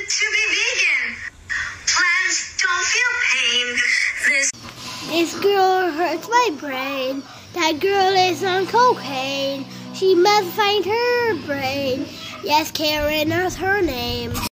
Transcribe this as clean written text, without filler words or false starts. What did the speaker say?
to be vegan. Plants don't feel pain. This girl hurts my brain. That girl is on cocaine. She must find her brain. Yes, Karen is her name.